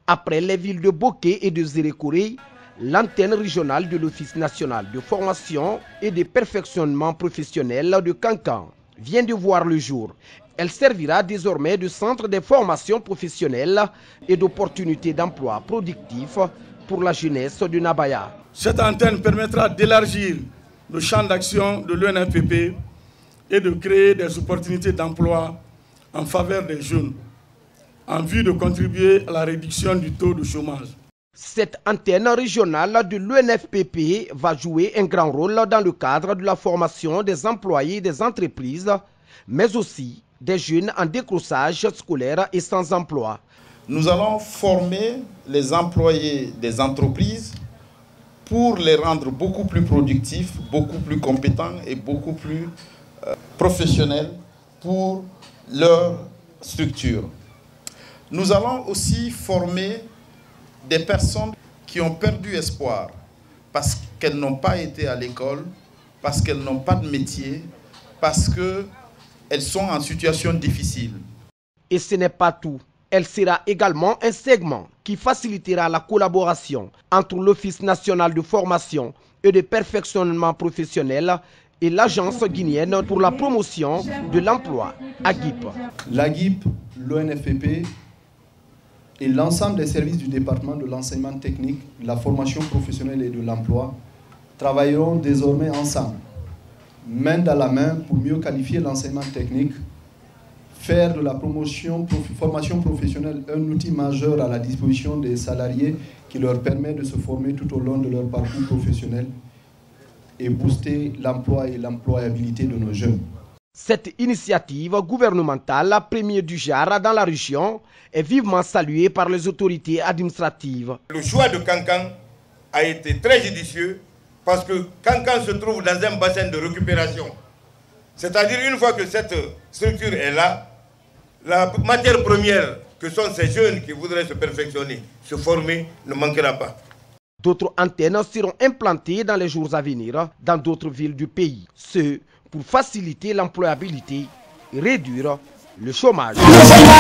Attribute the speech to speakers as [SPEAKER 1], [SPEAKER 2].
[SPEAKER 1] Après les villes de Boké et de Zérékoré, l'antenne régionale de l'Office national de formation et de perfectionnement professionnel de Kankan vient de voir le jour. Elle servira désormais de centre de formation professionnelle et d'opportunités d'emploi productifs pour la jeunesse de Nabaya.
[SPEAKER 2] Cette antenne permettra d'élargir le champ d'action de l'UNFPP et de créer des opportunités d'emploi en faveur des jeunes, en vue de contribuer à la réduction du taux de chômage.
[SPEAKER 1] Cette antenne régionale de l'UNFPP va jouer un grand rôle dans le cadre de la formation des employés des entreprises, mais aussi des jeunes en décrochage scolaire et sans emploi.
[SPEAKER 3] Nous allons former les employés des entreprises pour les rendre beaucoup plus productifs, beaucoup plus compétents et beaucoup plus professionnels pour leur structure. Nous allons aussi former des personnes qui ont perdu espoir parce qu'elles n'ont pas été à l'école, parce qu'elles n'ont pas de métier, parce qu'elles sont en situation difficile.
[SPEAKER 1] Et ce n'est pas tout. Elle sera également un segment qui facilitera la collaboration entre l'Office national de formation et de perfectionnement professionnel et l'Agence guinéenne pour la promotion de l'emploi, AGIP.
[SPEAKER 4] L'AGIP, l'ONFPP et l'ensemble des services du département de l'enseignement technique, de la formation professionnelle et de l'emploi travailleront désormais ensemble, main dans la main, pour mieux qualifier l'enseignement technique, faire de la formation professionnelle un outil majeur à la disposition des salariés qui leur permet de se former tout au long de leur parcours professionnel et booster l'emploi et l'employabilité de nos jeunes.
[SPEAKER 1] Cette initiative gouvernementale, première du genre dans la région, est vivement saluée par les autorités administratives.
[SPEAKER 5] Le choix de Kankan a été très judicieux parce que Kankan se trouve dans un bassin de récupération. C'est-à-dire une fois que cette structure est là, la matière première que sont ces jeunes qui voudraient se perfectionner, se former, ne manquera pas.
[SPEAKER 1] D'autres antennes seront implantées dans les jours à venir dans d'autres villes du pays. Ce pour faciliter l'employabilité et réduire le chômage.